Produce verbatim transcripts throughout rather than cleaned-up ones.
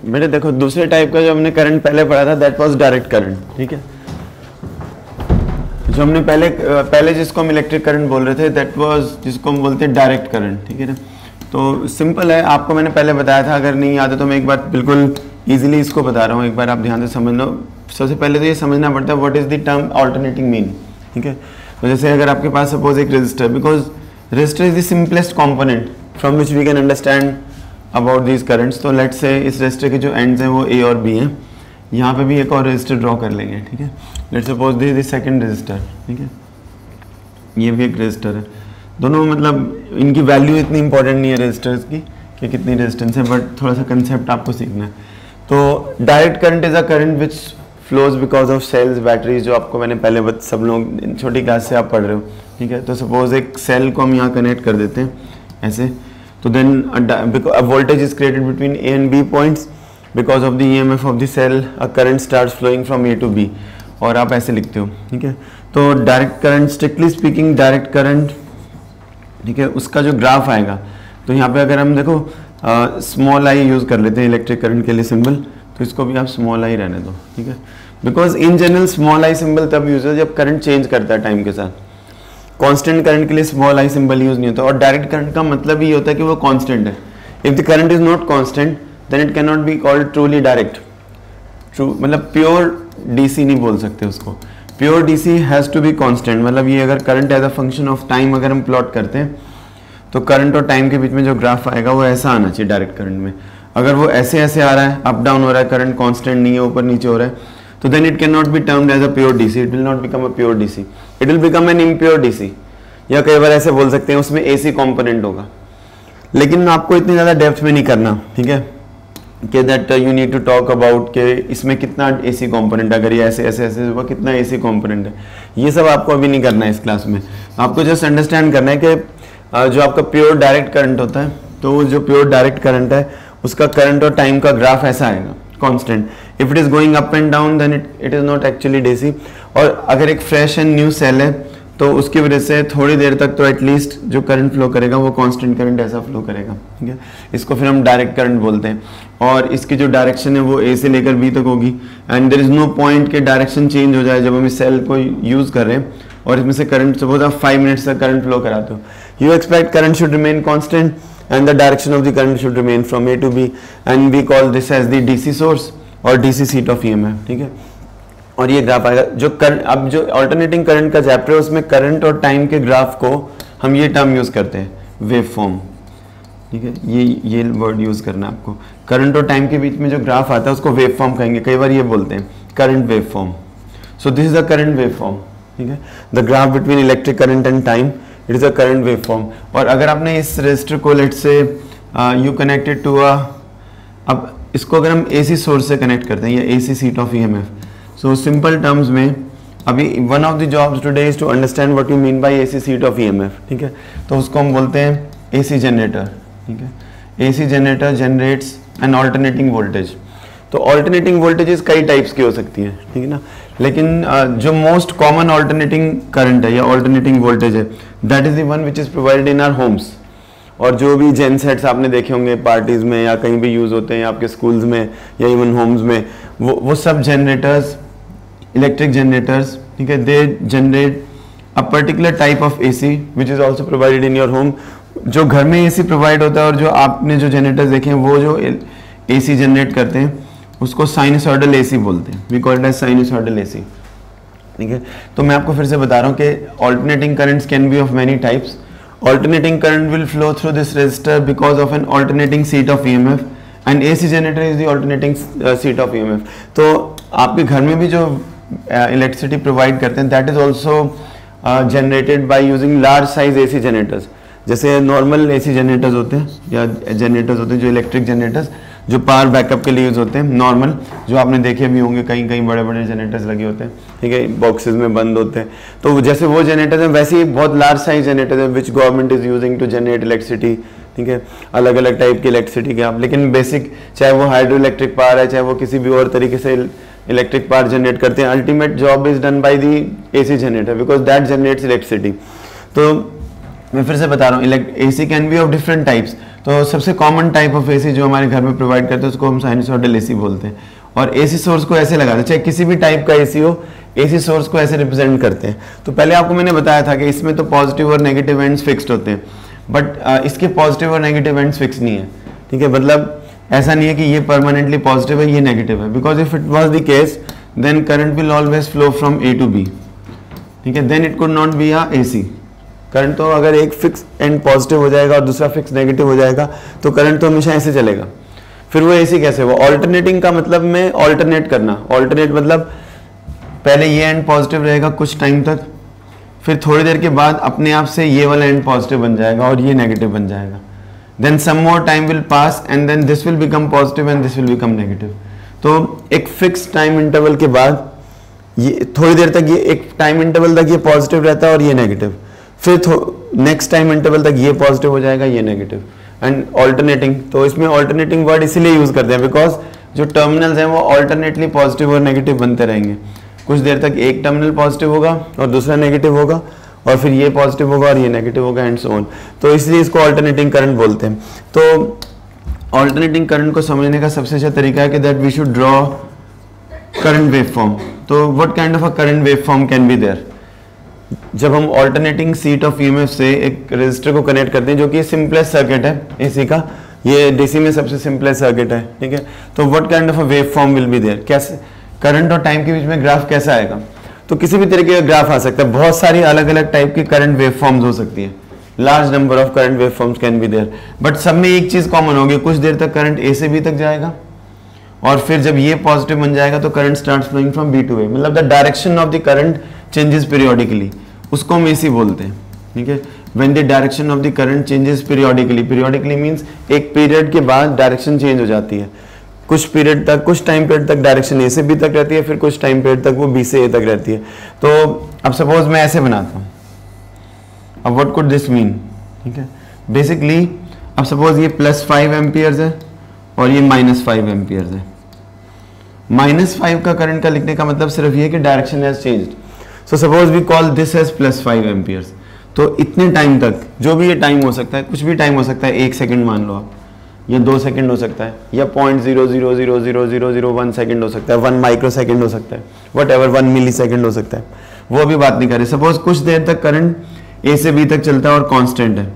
बेटे देखो दूसरे टाइप का जो हमने करंट पहले पढ़ा था दैट वाज डायरेक्ट करंट, ठीक है। जो हमने पहले पहले जिसको हम इलेक्ट्रिक करंट बोल रहे थे दैट वाज जिसको हम बोलते हैं डायरेक्ट करंट, ठीक है ना। तो सिंपल है, आपको मैंने पहले बताया था, अगर नहीं याद है तो मैं एक बार बिल्कुल इजीली इसको बता रहा हूँ, एक बार आप ध्यान से समझ लो। सबसे पहले तो ये समझना पड़ता है what is the term alternating mean, ठीक है। तो जैसे अगर आपके पास सपोज एक resistor, because resistor is the simplest component from which we can understand about these currents. तो लेट्स से इस रेजिस्टर के जो एंड्स हैं वो ए और बी हैं, यहाँ पे भी एक और रेजिस्टर ड्रॉ कर लेंगे, ठीक है। Let's suppose this is second resistor, ठीक है, ये भी एक रेजिस्टर है। दोनों मतलब इनकी वैल्यू इतनी इंपॉर्टेंट नहीं है रेजिस्टर्स की कि कितनी रेजिस्टेंस है, बट थोड़ा सा कंसेप्ट आपको सीखना है। तो direct current is a current which flows because of cells batteries, जो आपको मैंने पहले बत, सब लोग छोटी क्लास से आप पढ़ रहे हो, ठीक है। तो सपोज एक सेल को हम यहाँ कनेक्ट कर देते हैं ऐसे, तो then a voltage is created between A and B points because of the E M F of the cell, a current starts flowing from A to B, और आप ऐसे लिखते हो, ठीक है। तो direct current, strictly speaking direct current, ठीक है, उसका जो ग्राफ आएगा, तो यहाँ पे अगर हम देखो स्मॉल आई यूज़ कर लेते हैं इलेक्ट्रिक करंट के लिए सिंबल, तो इसको भी आप स्मॉल आई रहने दो, ठीक है। Because in general small I symbol तब यूज है जब करंट चेंज करता है टाइम के साथ। कांस्टेंट करंट के लिए स्मॉल आई सिंबल यूज नहीं होता, और डायरेक्ट करंट का मतलब ये होता है कि वो कांस्टेंट है। If the current is not constant then it can not be called truly direct. True मतलब प्योर डीसी नहीं बोल सकते उसको, pure DC has to be constant. मतलब ये अगर current as a function of time अगर हम प्लॉट करते हैं तो करंट और टाइम के बीच में जो ग्राफ आएगा वो ऐसा आना चाहिए डायरेक्ट करंट में। अगर वो ऐसे ऐसे आ रहा है, अप डाउन हो रहा है, करंट कांस्टेंट नहीं है, ऊपर नीचे हो रहा है, तो then it can not be termed as a pure DC, it will not become a pure DC, it will become an impure DC. या कई बार ऐसे बोल सकते हैं उसमें एसी कंपोनेंट होगा, लेकिन आपको इतनी ज़्यादा डेप्थ में नहीं करना, ठीक है, कि that you need to talk about कि इसमें कितना एसी कंपोनेंट है, अगर ये ऐसे ऐसे ऐसे हुआ कितना एसी कंपोनेंट है, ये सब आपको अभी नहीं करना है इस क्लास में। आपको जस्ट अंडरस्टैंड करना है कि जो आपका प्योर डायरेक्ट करंट होता है, तो जो प्योर डायरेक्ट करंट है उसका करंट और टाइम का ग्राफ ऐसा आएगा constant. If it is going up and down then it it is not actually DC. और अगर एक फ्रेश एंड न्यू सेल है तो उसकी वजह से थोड़ी देर तक तो एटलीस्ट जो करंट फ्लो करेगा वो कांस्टेंट करंट ऐसा फ्लो करेगा, ठीक है। इसको फिर हम डायरेक्ट करंट बोलते हैं, और इसकी जो डायरेक्शन है वो ए से लेकर बी तक होगी, and there is no point के डायरेक्शन चेंज हो जाए जब हम इस सेल को यूज कर रहे हैं और इसमें से करंट सपोज आप फाइव मिनट्स तक करंट फ्लो कराते हो, you expect current should remain constant and the direction of the current should remain from A to B, and we call this as the D C source और D C seat of E M F, ठीक है। और ये graph आएगा जो current, अब जो alternating current का चैप्टर है उसमें करंट और टाइम के ग्राफ को हम ये टर्म यूज करते हैं वेव फॉर्म, ठीक है। ये ये वर्ड यूज करना है आपको, करंट और टाइम के बीच में जो ग्राफ आता है उसको वेव फॉर्म कहेंगे, कई बार ये बोलते हैं current wave form. So this is the current wave form, ठीक है, the graph between electric current and time, it is a current wave form. और अगर आपने इस रजिस्टर को लेट से यू कनेक्टेड टू अ, अब इसको अगर हम एसी सोर्स से कनेक्ट करते हैं या AC seat of EMF, so simple terms में अभी one of the jobs today is to understand what you mean by AC seat of EMF, ठीक है। तो उसको हम बोलते हैं एसी जनरेटर, ठीक है। AC generator generates an alternating voltage. तो ऑल्टरनेटिंग वोल्टेजेस कई टाइप्स की हो सकती है, ठीक है ना, लेकिन uh, जो मोस्ट कॉमन ऑल्टरनेटिंग करंट है या ऑल्टरनेटिंग वोल्टेज है that is the one which is provided in our homes. और जो भी जेन सेट्स आपने देखे होंगे पार्टीज में या कहीं भी यूज होते हैं आपके स्कूल्स में या इवन होम्स में, वो वो सब जनरेटर्स, इलेक्ट्रिक जनरेटर्स, ठीक है, they generate a particular type of AC which is also provided in your home. जो घर में एसी प्रोवाइड होता है और जो आपने जो जनरेटर्स देखे हैं वो जो एसी जनरेट करते हैं उसको साइनसॉइडल एसी बोलते हैं, we call it as sinusoidal AC, ठीक है। तो मैं आपको फिर से बता रहा हूँ कि alternating currents can be of many types. Alternating current will flow through this resistor because of an alternating seat of EMF and AC generator is the alternating seat of EMF. तो आपके घर में भी जो इलेक्ट्रिसिटी uh, प्रोवाइड करते हैं that is also generated by using large size AC generators. जैसे normal AC generators होते हैं या जनरेटर्स होते हैं जो इलेक्ट्रिक जनरेटर्स जो पावर बैकअप के लिए यूज होते हैं, नॉर्मल जो आपने देखे भी होंगे कहीं कहीं बड़े बड़े जनरेटर्स लगे होते हैं, ठीक है, बॉक्सेस में बंद होते हैं। तो जैसे वो जनरेटर्स हैं वैसे ही बहुत लार्ज साइज जनरेटर्स हैं which government is using to generate electricity, ठीक है, अलग अलग टाइप की इलेक्ट्रिसिटी के आप, लेकिन बेसिक चाहे वो हाइड्रो इलेक्ट्रिक पावर है चाहे वो किसी भी और तरीके से इलेक्ट्रिक पावर जनरेट करते हैं, ultimate job is done by the AC generator because that generates electricity. तो मैं फिर से बता रहा हूँ AC can be of different types. तो सबसे कॉमन टाइप ऑफ एसी जो हमारे घर में प्रोवाइड करते हैं उसको हम साइनसॉइडल एसी बोलते हैं। और एसी सोर्स को ऐसे लगाते हैं, चाहे किसी भी टाइप का एसी हो, एसी सोर्स को ऐसे रिप्रेजेंट करते हैं। तो पहले आपको मैंने बताया था कि इसमें तो पॉजिटिव और नेगेटिव एंड्स फिक्स्ड होते हैं, बट इसके पॉजिटिव और नेगेटिव एंड्स फिक्स नहीं है, ठीक है। मतलब ऐसा नहीं है कि ये परमानेंटली पॉजिटिव है, ये नेगेटिव है, because if it was the case then current will always flow from A to B, ठीक है। Then it could not be a AC current. तो अगर एक फिक्स एंड पॉजिटिव हो जाएगा और दूसरा फिक्स नेगेटिव हो जाएगा तो करंट तो हमेशा ऐसे चलेगा। फिर वो एसी कैसे हुआ? ऑल्टरनेटिंग का मतलब में ऑल्टरनेट करना। ऑल्टरनेट मतलब पहले ये एंड पॉजिटिव रहेगा कुछ टाइम तक, फिर थोड़ी देर के बाद अपने आप से ये वाला एंड पॉजिटिव बन जाएगा और ये नेगेटिव बन जाएगा। Then some more time will pass and then this will become positive and this will become negative. तो एक फिक्स टाइम इंटरवल के बाद ये थोड़ी देर तक ये एक टाइम इंटरवल तक ये पॉजिटिव रहता है और ये नेगेटिव, फिर नेक्स्ट टाइम इंटरवल तक ये पॉजिटिव हो जाएगा, ये नेगेटिव, एंड ऑल्टरनेटिंग। तो इसमें ऑल्टरनेटिंग वर्ड इसीलिए यूज करते हैं बिकॉज जो टर्मिनल्स हैं वो ऑल्टरनेटली पॉजिटिव और नेगेटिव बनते रहेंगे। कुछ देर तक एक टर्मिनल पॉजिटिव होगा और दूसरा नेगेटिव होगा, और फिर ये पॉजिटिव होगा और ये नेगेटिव होगा, एंड सो ऑन। तो इसलिए इसको ऑल्टरनेटिंग करंट बोलते हैं। तो ऑल्टरनेटिंग करंट को समझने का सबसे अच्छा तरीका है कि that we should draw current waveform. तो what kind of a current waveform can be there? जब हम ऑल्टरनेटिंग सीट ऑफ ईएमएफ से एक रेजिस्टर को कनेक्ट करते हैं, जो कि सिंपलेस्ट सर्किट है एसी का, ये डीसी में सबसे सिंपलेस्ट सर्किट है, ठीक है। तो what kind of a waveform will be there? कैसे करंट और टाइम के बीच में ग्राफ कैसा आएगा? तो किसी भी तरीके का ग्राफ आ सकता है। बहुत सारी अलग अलग टाइप की करंट वेवफॉर्म्स हो सकती है, large number of current waveforms can be there, but सब में एक चीज कॉमन होगी, कुछ देर तक करंट ए से बी तक जाएगा और फिर जब ये पॉजिटिव बन जाएगा तो current starts flowing from B to A, मतलब the direction of the current changes periodically, उसको हम एसी बोलते हैं, ठीक है। When the direction of the current changes periodically, periodically means एक पीरियड के बाद डायरेक्शन चेंज हो जाती है। कुछ पीरियड तक, कुछ टाइम पीरियड तक डायरेक्शन ए से बी तक रहती है, फिर कुछ टाइम पीरियड तक वो बी से ए तक रहती है। तो अब सपोज मैं ऐसे बनाता हूँ, अब व्हाट कुड दिस मीन, ठीक है। बेसिकली अब सपोज ये प्लस फाइव एम्पियर्स है और ये माइनस फाइव एम्पियर्स है। माइनस फाइव का करंट का लिखने का मतलब सिर्फ ये कि direction has changed. So suppose we call this as plus five amperes. तो इतने टाइम तक, जो भी ये टाइम हो सकता है, कुछ भी टाइम हो सकता है, एक सेकंड मान लो आप, या दो सेकंड हो सकता है, या point zero zero zero zero zero zero one second हो सकता है, वन माइक्रो सेकंड हो सकता है, whatever one millisecond हो सकता है, वो भी बात नहीं कर रहे। सपोज कुछ देर तक करंट ए से बी तक चलता है और कांस्टेंट है,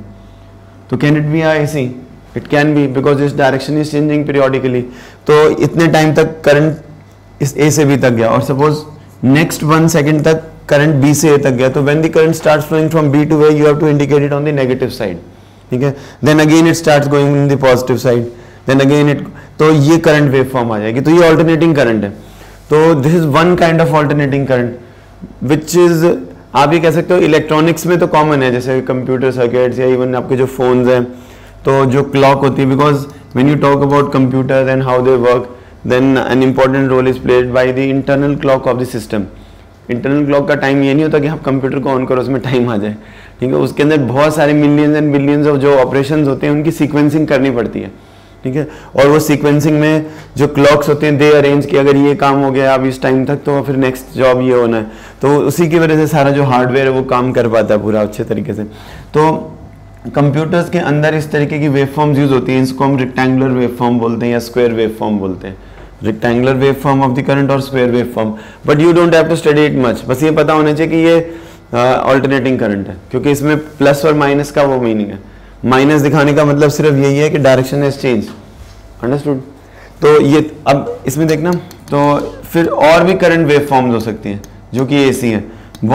तो can it be a AC? It can be, because this direction is changing periodically. तो इतने टाइम तक करंट इस ए से बी तक गया और सपोज नेक्स्ट वन सेकंड तक करंट बी से ए तक गया, तो when the current starts flowing from B to A you have to indicate it on the negative side, ठीक है। Then again it starts going in the positive side, then again it, तो ये current wave form आ जाएगी। तो ये alternating current है। तो this is one kind of alternating current which is, आप ये कह सकते हो इलेक्ट्रॉनिक्स में तो कॉमन है, जैसे कंप्यूटर सर्किट्स या इवन आपके जो फोन्स हैं, तो जो क्लॉक होती है, because when you talk about computers and how they work, then an important role is played by the internal clock of the system. Internal clock का टाइम ये नहीं होता कि आप कंप्यूटर को ऑन करो उसमें टाइम आ जाए, ठीक है। उसके अंदर बहुत सारे मिलियंस एंड बिलियंस ऑफ जो ऑपरेशंस होते हैं उनकी सीक्वेंसिंग करनी पड़ती है, ठीक है। और वो सीक्वेंसिंग में जो क्लॉक्स होते हैं दे अरेंज कि अगर ये काम हो गया अब इस टाइम तक तो फिर नेक्स्ट जॉब ये होना है, तो उसी की वजह से सारा जो हार्डवेयर है वो काम कर पाता है पूरा अच्छे तरीके से। तो कंप्यूटर्स के अंदर इस तरीके की वेवफॉर्म्स यूज होती हैं, इसको हम रेक्टेंगुलर वेवफॉर्म बोलते हैं या स्क्वायर वेवफॉर्म बोलते हैं। Rectangular waveform of the current और square waveform, but you don't have to study it much, बस ये पता होना चाहिए कि ये ऑल्टरनेटिंग करंट है, क्योंकि इसमें प्लस और माइनस का वो मीनिंग है। माइनस दिखाने का मतलब सिर्फ यही है कि डायरेक्शन हैज चेंज, अंडरस्टूड। तो ये अब इसमें देखना, तो फिर और भी करंट वेवफॉर्म्स हो सकती हैं जो कि एसी है।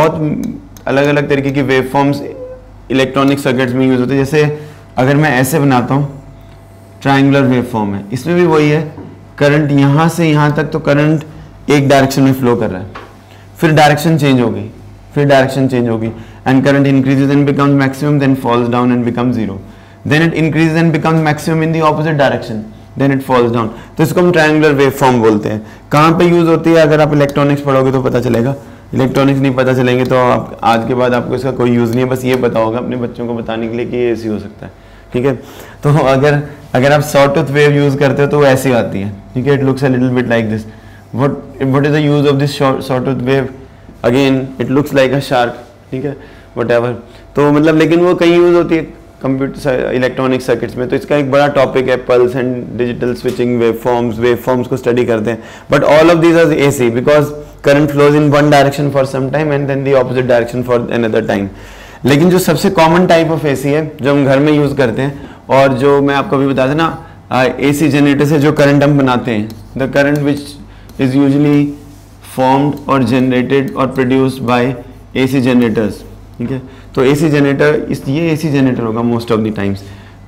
बहुत अलग अलग तरीके की वेवफॉर्म्स इलेक्ट्रॉनिक सर्किट्स में यूज होते हैं। जैसे अगर मैं ऐसे बनाता हूँ, ट्रायंगुलर वेवफॉर्म है, इसमें भी वही है, करंट यहाँ से यहाँ तक तो करंट एक डायरेक्शन में फ्लो कर रहा है, फिर डायरेक्शन चेंज हो गई, फिर डायरेक्शन चेंज होगी, and current increases and becomes maximum, then falls down and becomes zero, then it increases and becomes maximum in the opposite direction, then it falls down. तो इसको हम ट्रायंगुलर वेवफॉर्म बोलते हैं। कहाँ पे यूज होती है? अगर आप इलेक्ट्रॉनिक्स पढ़ोगे तो पता चलेगा, इलेक्ट्रॉनिक्स नहीं पता चलेंगे तो आप आज के बाद आपको इसका कोई यूज नहीं है, बस ये पता होगा अपने बच्चों को बताने के लिए कि ये ऐसी हो सकता है, ठीक है। तो अगर अगर आप सॉटूथ वेव यूज करते हो तो वो ऐसी आती है, ठीक है। It looks a little bit like this. What what is the use of this sawtooth wave? Again it looks like a shark, ठीक है, व्हाटएवर। तो मतलब लेकिन वो कहीं यूज होती है, कंप्यूटर इलेक्ट्रॉनिक सर्किट्स में, तो इसका एक बड़ा टॉपिक है pulse and digital switching, wave forms wave forms को स्टडी करते हैं. But all of these are AC because current flows in one direction for some time and then the opposite direction for another time. लेकिन जो सबसे common type of AC है जो हम घर में यूज करते हैं और जो मैं आपको अभी बता दें ना, एसी जनरेटर से जो करंट हम बनाते हैं, the current which is usually formed और जनरेटेड और प्रोड्यूस्ड बाय एसी जनरेटर्स. ठीक है, तो एसी जनरेटर इस ये एसी जनरेटर होगा मोस्ट ऑफ द टाइम्स.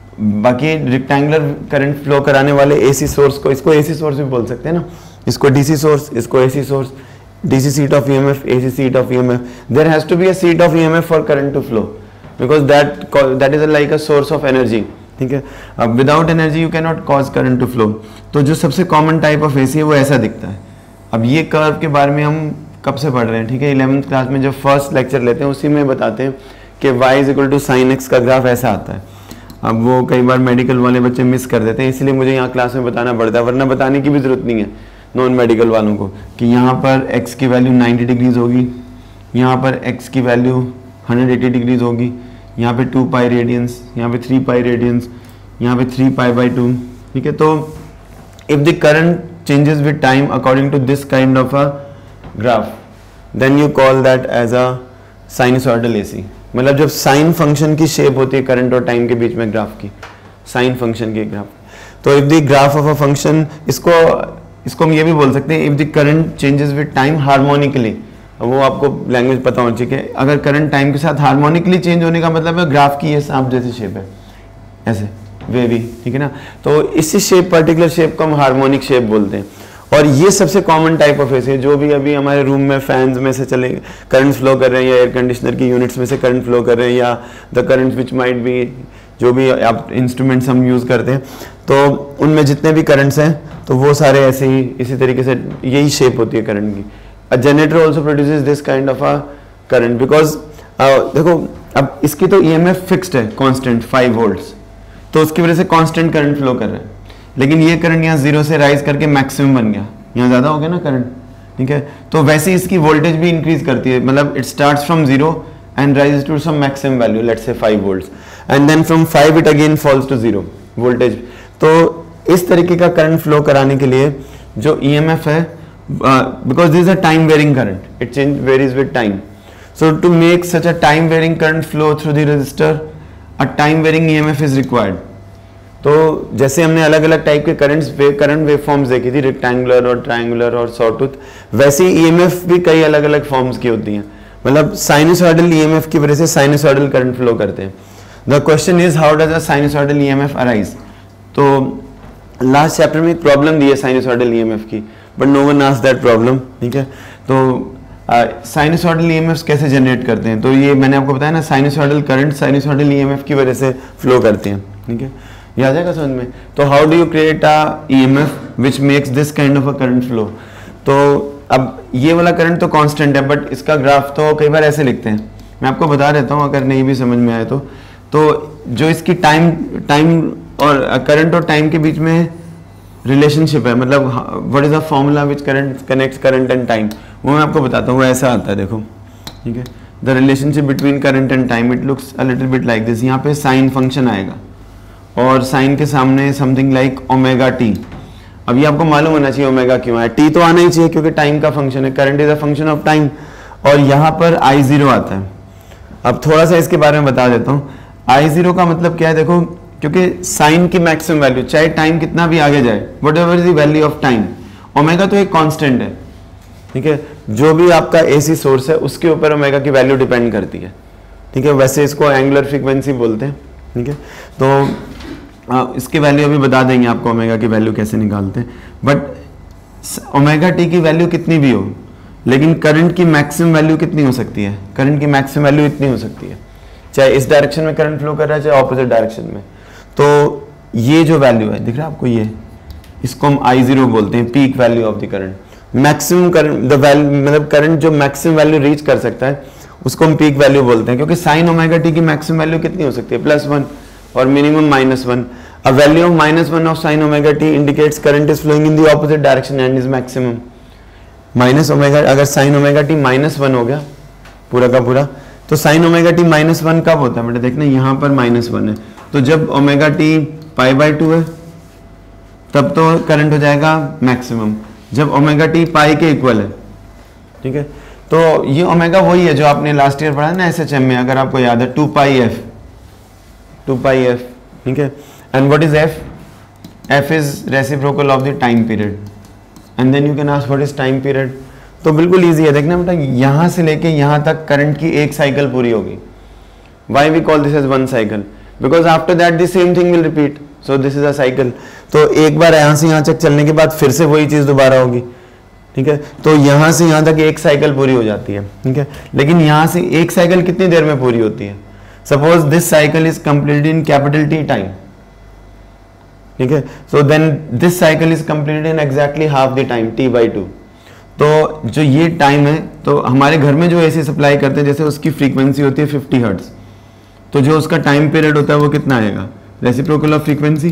बाकी रेक्टेंगुलर करंट फ्लो कराने वाले एसी सोर्स को, इसको एसी सोर्स भी बोल सकते हैं ना, इसको डीसी सोर्स, इसको AC source. DC seat of EMF, AC seat of EMF. There has to be a seat of EMF for current to flow because that that is like a source of energy. ठीक है, अब without energy you can not cause current to flow. तो जो सबसे common type of AC है वो ऐसा दिखता है. अब ये कर्व के बारे में हम कब से पढ़ रहे हैं? ठीक है, इलेवेंथ क्लास में जब फर्स्ट लेक्चर लेते हैं उसी में बताते हैं कि y is equal to sine x का ग्राफ ऐसा आता है. अब वो कई बार मेडिकल वाले बच्चे मिस कर देते हैं, इसलिए मुझे यहाँ क्लास में बताना पड़ता है, वरना बताने की भी जरूरत नहीं है नॉन मेडिकल वालों को कि यहाँ पर x की वैल्यू नाइन्टी डिग्रीज होगी, यहाँ पर x की वैल्यू हंड्रेड एटी डिग्रीज होगी, यहाँ पे टू पाई रेडियंस, यहाँ पे थ्री पाई रेडियंस, यहाँ पे थ्री पाई बाई टू. ठीक है, तो if the current changes with time according to this kind of a graph then you call that as a sinusoidal AC. मतलब जब sign function की शेप होती है करंट और टाइम के बीच में ग्राफ की, साइन फंक्शन की ग्राफ, तो if the graph of a function, इसको इसको हम ये भी बोल सकते हैं if the current changes with time harmonically. वो आपको लैंग्वेज पता होना चाहिए. अगर करंट टाइम के साथ हार्मोनिकली चेंज होने का मतलब है ग्राफ की ये सांप जैसी शेप है, ऐसे वेवी. ठीक है ना, तो इसी शेप, पर्टिकुलर शेप को हम हार्मोनिक शेप बोलते हैं. और ये सबसे कॉमन टाइप ऑफ एसी है. जो भी अभी हमारे रूम में फैंस में से चले करंट फ्लो कर रहे हैं या एयर कंडीशनर की यूनिट्स में से करंट फ्लो कर रहे हैं या the current which might be, जो भी आप इंस्ट्रूमेंट्स हम यूज़ करते हैं, तो उनमें जितने भी करंट्स हैं तो वो सारे ऐसे ही इसी तरीके से यही शेप होती है करंट की. A generator also produces this kind of a current because देखो अब इसकी तो ईएमएफ फिक्स्ड है कांस्टेंट फाइव वोल्ट्स, तो उसकी वजह से कांस्टेंट करंट फ्लो कर रहा है. लेकिन ये करंट यहाँ जीरो से राइज करके मैक्सिमम बन गया, यहाँ ज़्यादा हो गया ना करंट. ठीक है, तो वैसे ही इसकी वोल्टेज भी इंक्रीज करती है. मतलब it starts from zero and rise to some maximum value, let's say five volts, and then from five it again falls to zero voltage. तो इस तरीके का करंट फ्लो कराने के लिए जो ईएमएफ है, because this is a time varying current, it change varies with time. So to make such a time varying current flow through the resistor, a time varying EMF is required. तो जैसे हमने अलग अलग type के currents current wave forms देखी थी, rectangular और triangular और सॉटूथ, वैसे ही ईएमएफ भी कई अलग अलग फॉर्म्स की होती हैं. मतलब साइनसॉइडल ईएमएफ की वजह से साइनसॉइडल करंट फ्लो करते हैं. The question is how does a sinusoidal EMF arise. तो लास्ट चैप्टर में एक प्रॉब्लम दी है साइनसॉइडल ईएमएफ की, but no one asked that problem. ठीक है, तो साइनसॉइडल ईएमएफ कैसे जनरेट करते हैं? तो ये मैंने आपको बताया ना, साइनसॉइडल करंट साइनसॉइडल ईएमएफ की वजह से फ्लो करते हैं. ठीक है, ये आ जाएगा समझ में. तो how do you create a EMF which makes this kind of a current flow. तो अब ये वाला करंट तो कांस्टेंट है, बट इसका ग्राफ तो कई बार ऐसे लिखते हैं. मैं आपको बता देता हूँ अगर नहीं भी समझ में आए तो. तो जो इसकी टाइम टाइम और करंट और टाइम के बीच में रिलेशनशिप है, मतलब what is the formula which current connects current and time, वो मैं आपको बताता हूँ. वो ऐसा आता है, देखो. ठीक है, the relationship between current and time, it looks a little bit like this. यहाँ पे साइन फंक्शन आएगा और साइन के सामने समथिंग लाइक ओमेगा टी. अब ये आपको मालूम होना चाहिए ओमेगा क्यों है. टी तो आना ही चाहिए क्योंकि टाइम का फंक्शन है, current is a function of time. और यहाँ पर आई जीरो आता है. अब थोड़ा सा इसके बारे में बता देता हूँ. आई जीरो का मतलब क्या है, देखो, क्योंकि साइन की मैक्सिमम वैल्यू चाहे टाइम कितना भी आगे जाए, whatever is the value of time, omega तो एक कांस्टेंट है. ठीक है, जो भी आपका एसी सोर्स है उसके ऊपर ओमेगा की वैल्यू डिपेंड करती है. ठीक है, वैसे इसको एंगुलर फ्रीक्वेंसी बोलते हैं. ठीक है, तो आ, इसकी वैल्यू अभी बता देंगे आपको ओमेगा की वैल्यू कैसे निकालते हैं. बट ओमेगा टी की वैल्यू कितनी भी हो, लेकिन करंट की मैक्सिमम वैल्यू कितनी हो सकती है? करंट की मैक्सिमम वैल्यू इतनी हो सकती है, चाहे इस डायरेक्शन में करंट फ्लो कर रहा है चाहे ऑपोजिट डायरेक्शन में. तो ये जो वैल्यू है, दिख रहा है आपको, ये इसको हम आई जीरो बोलते हैं, peak value of the current. Maximum current, the value मतलब करंट जो मैक्सिमम वैल्यू रीच कर सकता है उसको हम पीक वैल्यू बोलते हैं. क्योंकि साइन ओमेगा टी की मैक्सिमम वैल्यू कितनी हो सकती है? प्लस वन और minimum minus one. A value of minus one of sin omega t indicates current is flowing in the opposite direction and is maximum. Minus omega, अगर sin omega t minus one हो गया पूरा का पूरा, तो sine omega T minus one कब होता है बेटा, देखना यहाँ पर माइनस वन है, तो जब omega T pi by two है तब तो करंट हो जाएगा मैक्सिमम, जब ओमेगा टी पाई के इक्वल है, ठीक है। तो ये ओमेगा वही है जो आपने लास्ट ईयर पढ़ा ना एस एच एम में, अगर आपको याद है, two pi F, two pi F, ठीक है। And what is F? F is reciprocal of the time period, and then you can ask what is time period. तो बिल्कुल इजी है, देखना बेटा, यहाँ से लेके यहाँ तक करंट की एक साइकिल पूरी होगी। Why we call this as one cycle? Because after that the same thing will repeat, so this is a cycle. तो एक बार यहाँ से यहाँ तक चलने के बाद फिर से वही चीज दोबारा होगी, ठीक है। तो यहाँ से यहाँ तक एक साइकिल पूरी हो जाती है, ठीक है। लेकिन यहाँ से एक साइकिल कितनी देर में पूरी होती है? Suppose this cycle is completed in capital T time, ठीक है। So then this cycle is completed in exactly half the time, T by two. तो जो ये टाइम है, तो हमारे घर में जो एसी सप्लाई करते हैं, जैसे उसकी फ्रीक्वेंसी होती है फिफ्टी हर्ट्ज, तो जो उसका टाइम पीरियड होता है वो कितना आएगा? रेसिप्रोकल ऑफ फ्रीक्वेंसी,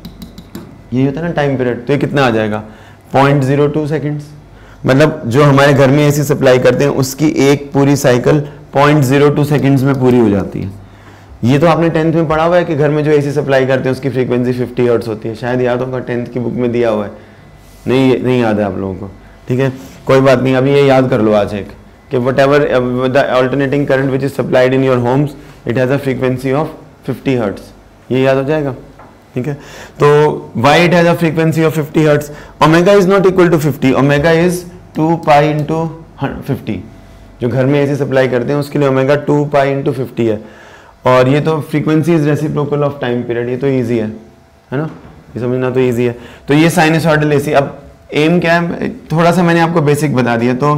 यही होता है ना टाइम पीरियड, तो ये कितना आ जाएगा? Point zero two seconds. मतलब जो हमारे घर में एसी सप्लाई करते हैं उसकी एक पूरी cycle point zero two seconds में पूरी हो जाती है। ये तो आपने टेंथ में पढ़ा हुआ है कि घर में जो एसी सप्लाई करते हैं उसकी फ्रीक्वेंसी फिफ्टी हर्ट्ज होती है, शायद याद होगा, टेंथ की बुक में दिया हुआ है, नहीं नहीं याद है आप लोगों को, ठीक है। कोई बात नहीं, अभी ये याद कर लो आज एक, कि whatever the alternating current which is supplied in your homes it has a frequency of fifty hertz, ये याद हो जाएगा, ठीक है। तो why it has a frequency of fifty hertz? Omega is not equal to fifty, omega is two pi into fifty. जो घर में एसी सप्लाई करते हैं उसके लिए omega two pi into fifty है, और ये तो frequency is reciprocal of time period, ये तो ईजी है, है ना, ये समझना तो ईजी है। तो ये साइनसॉइडल एसी। अब एम क्या है, थोड़ा सा मैंने आपको बेसिक बता दिया। तो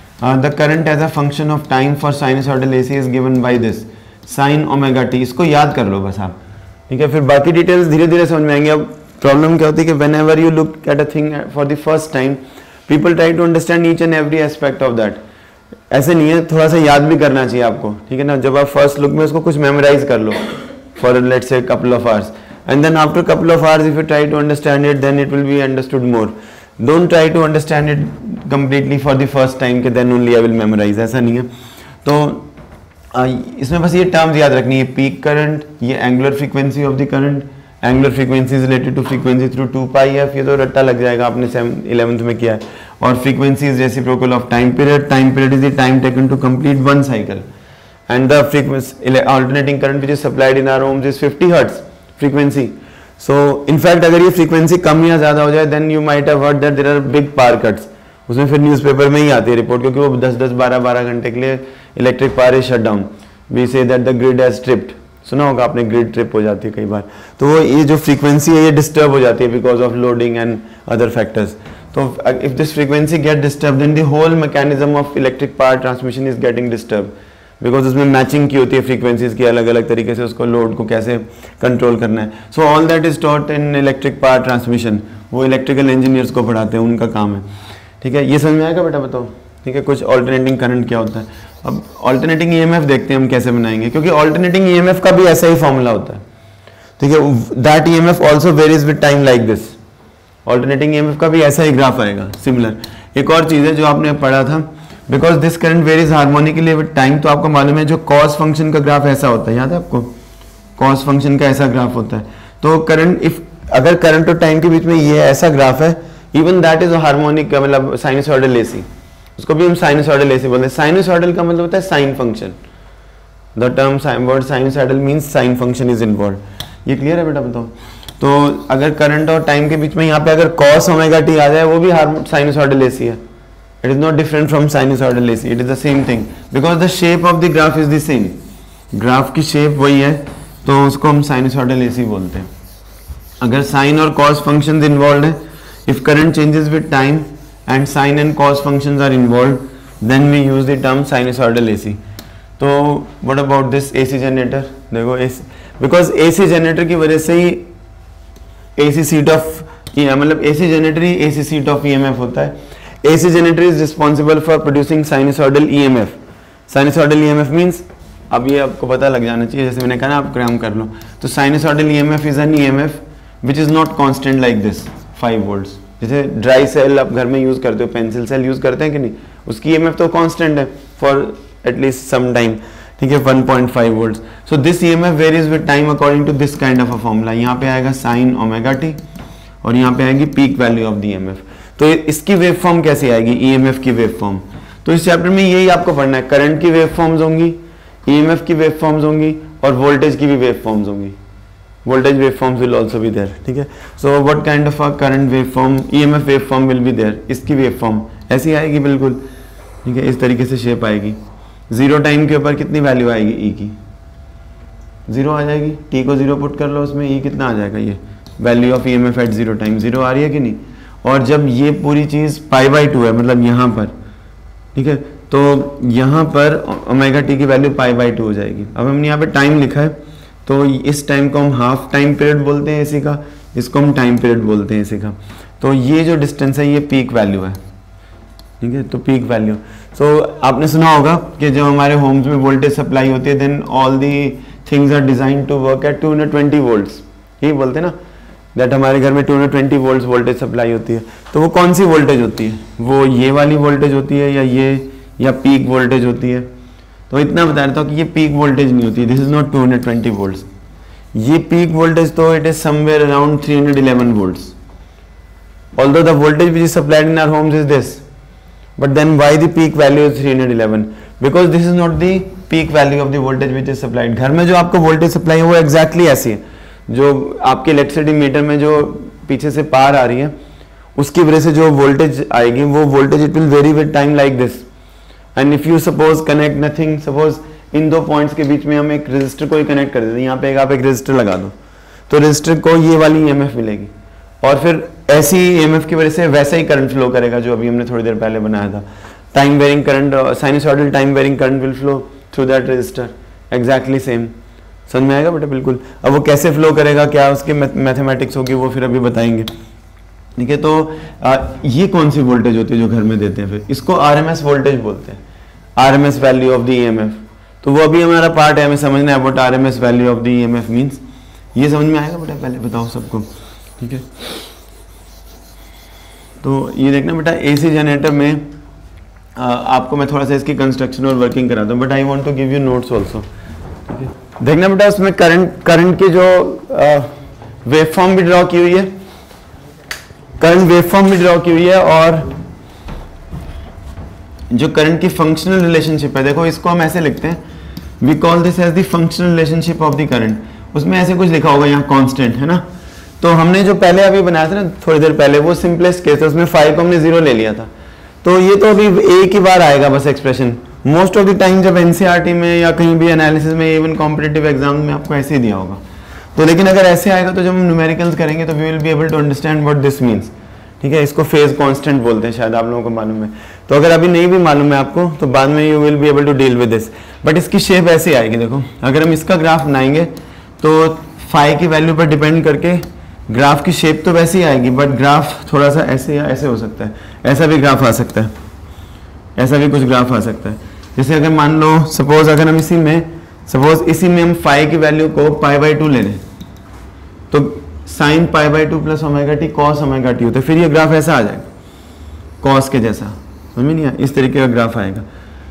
the current as a function of time for sinusoidal AC is given by this sine omega T, इसको याद कर लो बस आप, ठीक है। फिर बाकी डिटेल्स धीरे धीरे समझ में आएंगे। अब प्रॉब्लम क्या होती है कि whenever you look at a thing for the first time, people try to understand each and every aspect of that. ऐसे नहीं है, थोड़ा सा याद भी करना चाहिए आपको, ठीक है ना। जब आप फर्स्ट लुक में उसको कुछ मेमोराइज कर लो for let's say couple of hours, and then after couple of hours if you try to understand it then it will be understood more. Don't try to understand it completely for the first time के then only I will memorise, ऐसा नहीं है। तो आ, इसमें बस ये terms याद रखनी है, पीक करंट, ये angular frequency of the current, angular frequency is related to frequency through two pi F, ये तो रट्टा लग जाएगा, आपने इलेवेंथ में किया है। और frequency is reciprocal of time period, time period is the time taken to complete one cycle, and the frequency alternating current which is supplied in our homes is fifty hertz frequency. So in fact अगर ये frequency कम या ज्यादा हो जाए then you might have heard that there are big power cuts, उसमें फिर newspaper में ही आती है रिपोर्ट, क्योंकि वो दस दस बारह बारह घंटे के लिए electric power is shut down. We say that the grid has tripped, सुना होगा आपने, ग्रिड ट्रिप हो जाती है कई बार। तो वो ये जो फ्रीक्वेंसी है ये डिस्टर्ब हो जाती है because of loading and other factors. तो if this frequency get disturb then the whole mechanism of electric power transmission is getting disturb, because उसमें मैचिंग की होती है फ्रीक्वेंसीज की, अलग अलग तरीके से उसको लोड को कैसे कंट्रोल करना है। So all that is taught in electric power transmission, वो इलेक्ट्रिकल इंजीनियर्स को पढ़ाते हैं, उनका काम है, ठीक है। ये समझ में आएगा बेटा, बताओ, ठीक है। कुछ ऑल्टरनेटिंग करंट क्या होता है। अब ऑल्टरनेटिंग ईएमएफ देखते हैं हम कैसे बनाएंगे, क्योंकि ऑल्टरनेटिंग ईएमएफ का भी ऐसा ही फॉर्मूला होता है, ठीक है। That EMF also varies with time like this, alternating EMF का भी ऐसा ही ग्राफ आएगा, सिमिलर। एक और चीज है जो आपने पढ़ा था, because this current varies harmonically with time, तो आपको मालूम है जो कॉस फंक्शन का ग्राफ ऐसा होता है, याद है आपको, कॉस फंक्शन का ऐसा ग्राफ होता है। तो करंट इफ अगर करंट और टाइम के बीच में ये ऐसा ग्राफ है, इवन दैट इज हार्मोनिक, मतलब साइनसॉइडल एसी, उसको भी हम साइनसॉइडल एसी बोलते हैं। साइनसॉइडल का मतलब होता है sine function, the term word sinusoidal means sine function is involve. ये क्लियर है बेटा, बताओ। तो अगर करंट और टाइम के बीच में यहाँ पे अगर कॉस ओमेगा टी आ जाए, वो भी साइनसॉइडल एसी है, it is not different from sinusoidal AC, it is the same thing, because the shape of the graph is the same, graph की शेप वही है, तो उसको हम साइनसॉइडल एसी बोलते हैं। अगर साइन और कॉस फंक्शंस इन्वॉल्व है, if current changes with time and sin and cos functions are involved, then we use the term sinusoidal A C. तो what about this A C generator? देखो A C, because A C generator की वजह से ही A C seat of मतलब A C generator he A C seat of E M F होता है। A C generator is responsible for producing sinusoidal E M F. Sinusoidal E M F means, अब ये आपको पता लग जाना चाहिए, जैसे मैंने कहा ना, आप क्रैम कर लो। तो sinusoidal E M F is an E M F which is not constant like this five volts. जैसे ड्राई सेल आप घर में यूज करते हो, पेंसिल सेल यूज करते हैं कि नहीं, उसकी ईएमएफ तो कांस्टेंट है फॉर एटलीस्ट सम टाइम, ठीक है, one point five volt. So this EMF varies with time according to this kind of a formula. यहाँ पे आएगा साइन ओमेगा टी और यहाँ पे आएगी peak value of the EMF. तो इसकी वेव फॉर्म कैसे आएगी, ईएमएफ की वेव फॉर्म। तो इस चैप्टर में यही आपको पढ़ना है, करंट की वेव फॉर्म्स होंगी, ईएमएफ की वेव फॉर्म्स होंगी और वोल्टेज की भी वेव फॉर्म्स होंगी। voltage waveforms will also be there, ठीक है। so what kind of a current waveform, E M F waveform will be there, इसकी waveform ऐसी आएगी बिल्कुल, ठीक है, इस तरीके से शेप आएगी। जीरो टाइम के ऊपर कितनी वैल्यू आएगी E की, जीरो आ जाएगी। T को जीरो पुट कर लो, उसमें E कितना आ जाएगा, ये value of E M F at zero time, zero आ रही है कि नहीं। और जब ये पूरी चीज़ पाई बाई टू है, मतलब यहाँ पर, ठीक है, तो यहाँ पर ओमेगा टी की वैल्यू पाई बाई टू हो जाएगी। अब हमने यहाँ पे टाइम लिखा है, तो इस टाइम को हम हाफ टाइम पीरियड बोलते हैं एसी का, इसको हम टाइम पीरियड बोलते हैं एसी का। तो ये जो डिस्टेंस है ये पीक वैल्यू है, ठीक है, तो पीक वैल्यू। सो आपने सुना होगा कि जब हमारे होम्स में वोल्टेज सप्लाई होती है, then all the things are design to work at two hundred twenty volts, यही बोलते हैं ना, दैट हमारे घर में two hundred twenty volts voltage supply होती है। तो वो कौन सी वोल्टेज होती है, वो ये वाली वोल्टेज होती है या ये, या पीक वोल्टेज होती है। तो इतना बता देता हूँ कि ये पीक वोल्टेज नहीं होती, this is not two hundred twenty volts. ये पीक वोल्टेज तो it is somewhere around three hundred eleven volts, although the voltage which is supplied in our homes is this, but then why the peak value is three hundred eleven? Because this is not the peak value of the voltage which is supplied. घर में जो आपको voltage supply है वो exactly ऐसी है, जो आपके इलेक्ट्रिसिटी मीटर में जो पीछे से पार आ रही है उसकी वजह से जो वोल्टेज आएगी, वो voltage it will vary with time like this. And if you suppose connect nothing, suppose इन दो पॉइंट्स के बीच में हम एक रेजिस्टर को ही कनेक्ट कर देते हैं, यहाँ पे एक आप एक रेजिस्टर लगा दो, तो रेजिस्टर को ये वाली ईएमएफ मिलेगी और फिर ऐसी ईएमएफ की वजह से वैसा ही करंट फ्लो करेगा जो अभी हमने थोड़ी देर पहले बनाया था। Time varying current, sinusoidal time varying current will flow through that resistor, exactly same. समझ में आएगा बेटा, बिल्कुल। अब वो कैसे फ्लो करेगा, क्या उसकी मैथमेटिक्स होगी, वो फिर अभी बताएंगे, ठीक है। तो आ, ये कौन सी वोल्टेज होती है जो घर में देते हैं, फिर इसको आरएमएस वोल्टेज बोलते हैं, RMS value of the EMF. तो वो अभी हमारा पार्ट है, हमें समझना है what RMS value of the EMF means. ये समझ में आएगा बेटा, पहले बताओ सबको, ठीक है। तो ये देखना बेटा, एसी जनरेटर में आ, आपको मैं थोड़ा सा इसकी कंस्ट्रक्शन और वर्किंग कराता हूँ, but I want to give you notes also, ठीक है। देखना बेटा, उसमें करंट करंट की जो वेव फॉर्म भी ड्रॉ की हुई है, करंट वेव फॉर्म भी ड्रॉ की हुई है, और जो करंट की फंक्शनल रिलेशनशिप है, देखो इसको हम ऐसे लिखते हैं, we call this as the functional relationship of the current. उसमें ऐसे कुछ लिखा होगा यहाँ कांस्टेंट, है ना। तो हमने जो पहले अभी बनाया था ना थोड़ी देर पहले, वो सिंपलेस्ट केस है, उसमें फाइव को हमने जीरो ले लिया था। तो ये तो अभी एक ही बार आएगा बस expression, most of the time जब एनसीईआरटी में या कहीं भी एनालिसिस में, इवन कॉम्पिटिटिव एग्जाम में आपको ऐसे ही दिया होगा। तो लेकिन अगर ऐसे आएगा तो जब हम न्यूमेरिकल्स करेंगे तो we will be able to understand what this means, ठीक है। इसको फेज कांस्टेंट बोलते हैं, शायद आप लोगों को मालूम है। तो अगर अभी नहीं भी मालूम है आपको तो बाद में you will be able to deal with this. But इसकी शेप ऐसे आएगी, देखो अगर हम इसका ग्राफ बनाएंगे तो फाई की वैल्यू पर डिपेंड करके ग्राफ की शेप तो वैसे ही आएगी, बट ग्राफ थोड़ा सा ऐसे या ऐसे हो सकता है, ऐसा भी ग्राफ आ सकता है, ऐसा भी कुछ ग्राफ आ सकता है। जैसे अगर मान लो सपोज अगर हम इसी में सपोज इसी में हम फाई की वैल्यू को पाई बाई टू ले लें, तो sine pi by two plus omega T cos omega T होता है, फिर ये ग्राफ ऐसा आ जाएगा कॉस के जैसा, समझ में नहीं आया, इस तरीके का ग्राफ आएगा।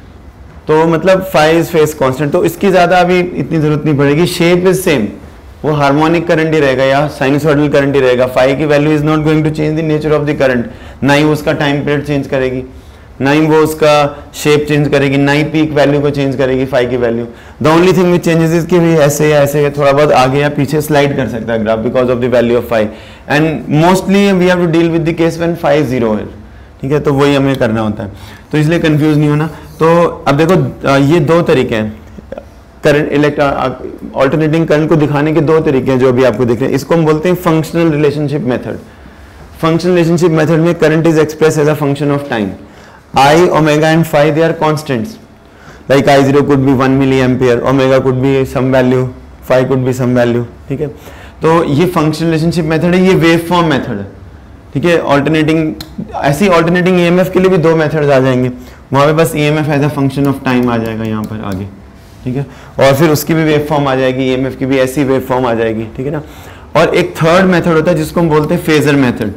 तो मतलब फाई इज फेज कांस्टेंट, तो इसकी ज्यादा अभी इतनी जरूरत नहीं पड़ेगी, शेप इज सेम, वो हार्मोनिक करंट ही रहेगा या साइनसॉइडल करंट ही रहेगा। फाई की value is not going to change the nature of the current, ना ही उसका टाइम पीरियड चेंज करेगी, ना ही वो उसका शेप चेंज करेगी, ना ही पीक वैल्यू को चेंज करेगी फाई की value. The only thing which changes is कि भी ऐसे या ऐसे थोड़ा बहुत आगे या पीछे स्लाइड कर सकता है graph because of the value of phi, and mostly we have to deal with the case when phi zero है, ठीक है। तो वही हमें करना होता है, तो इसलिए कंफ्यूज नहीं होना। तो अब देखो ये दो तरीके हैं करंट इलेक्ट ऑल्टरनेटिंग करंट को दिखाने के, दो तरीके हैं जो अभी आपको दिख रहे हैं। इसको हम बोलते हैं functional relationship method. Functional relationship method में current is express as a function of time. I, omega and phi, they are constants. Like I zero could be one milliampere, omega could be some value, phi could be some value, ठीक है। तो ये functional relationship method है, ये wave form method है, ठीक है। Alternating, ऐसी ऑल्टरनेटिंग ईएमएफ के लिए भी दो मेथड्स आ जाएंगे, वहाँ पे बस EMF as a function of time आ जाएगा यहाँ पर आगे, ठीक है। और फिर उसकी भी वेव फॉर्म आ जाएगी, ईएमएफ की भी ऐसी वेव फॉर्म आ जाएगी, ठीक है ना। और एक थर्ड मेथड होता है जिसको हम बोलते हैं phasor method.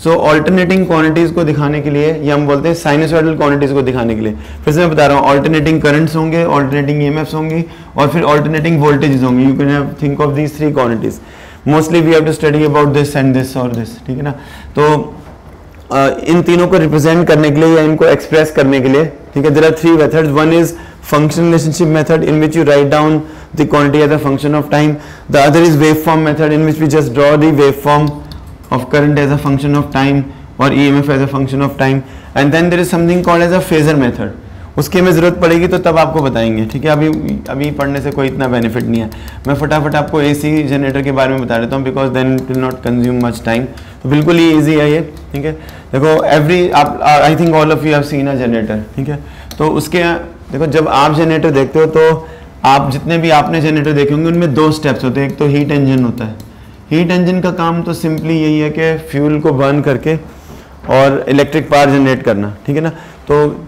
So alternating quantities को दिखाने के लिए, या हम बोलते हैं साइनसॉइडल क्वांटिटीज को दिखाने के लिए, फिर से मैं बता रहा हूँ, ऑल्टरनेटिंग करंट्स होंगे, ऑल्टरनेटिंग ईएमएफ्स होंगी, और फिर ऑल्टरनेटिंग वोल्टेजेस होंगी. You can have think of these three quantities. Mostly we have to study about this and this और दिस, ठीक है ना. तो Uh, इन तीनों को रिप्रेजेंट करने के लिए या इनको एक्सप्रेस करने के लिए, ठीक है, there are three methods. One is functional relationship method in which you write down the quantity as a function of time. The other is wave form method in which we just draw the wave form of current as a function of time और EMF as a function of time. And then there is something called as a phasor method. उसकी हमें जरूरत पड़ेगी तो तब आपको बताएंगे, ठीक है. अभी अभी पढ़ने से कोई इतना बेनिफिट नहीं है. मैं फटाफट आपको एसी जनरेटर के बारे में बता देता हूँ, because then it will not consume much time. तो बिल्कुल ही ईजी है ये, ठीक है. देखो एवरी आप I think all of you have seen a generator, ठीक है. तो उसके देखो जब आप जनरेटर देखते हो तो आप जितने भी आपने जनरेटर देखे होंगे उनमें दो स्टेप्स होते हैं. एक तो हीट इंजन होता है. हीट इंजन का काम तो सिंपली यही है कि फ्यूल को बर्न करके और इलेक्ट्रिक पावर जनरेट करना, ठीक है ना. तो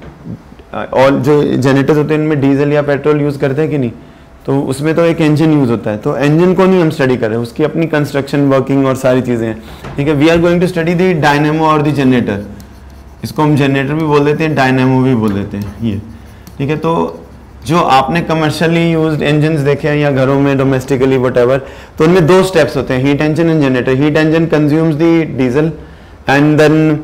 और जो जनरेटर्स होते हैं इनमें डीजल या पेट्रोल यूज़ करते हैं कि नहीं, तो उसमें तो एक इंजन यूज़ होता है. तो इंजन को नहीं हम स्टडी कर रहे हैं, उसकी अपनी कंस्ट्रक्शन, वर्किंग और सारी चीज़ें हैं, ठीक है. We are going to study the dynamo और द जनरेटर. इसको हम जनरेटर भी बोल देते हैं, डायनेमो भी बोल देते हैं ये, ठीक है. तो जो आपने कमर्शियली यूज्ड इंजन्स देखे हैं या घरों में डोमेस्टिकली वटएवर, तो उनमें दो स्टेप्स होते हैं, heat engine and generator. Heat engine consumes the diesel and then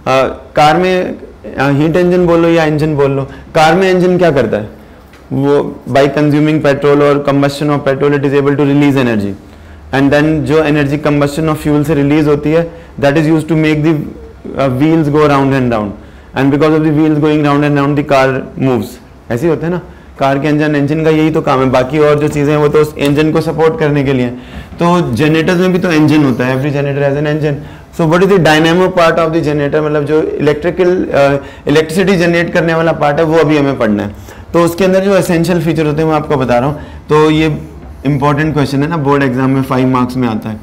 car में हीट इंजन बोल लो या इंजन बोल लो, कार में इंजन क्या करता है, वो बाय कंज्यूमिंग पेट्रोल और combustion of petrol it is able to release energy. And then जो एनर्जी कंबस्शन ऑफ फ्यूल से रिलीज होती है that is used to make the wheels go round and round. And because of the wheels going round and round the car moves. ऐसे ही होते हैं ना car के इंजन. इंजन का यही तो काम है, बाकी और जो चीज़ें हैं वो तो उस इंजन को सपोर्ट करने के लिए. तो जनरेटर्स में भी तो इंजन होता है, every generator has an engine. So what is the dynamo part of the generator, मतलब जो इलेक्ट्रिकल इलेक्ट्रिसिटी जनरेट करने वाला पार्ट है वो अभी हमें पढ़ना है. तो उसके अंदर जो एसेंशियल फीचर होते हैं मैं आपको बता रहा हूँ. तो ये इंपॉर्टेंट क्वेश्चन है ना, बोर्ड एग्जाम में फाइव मार्क्स में आता है.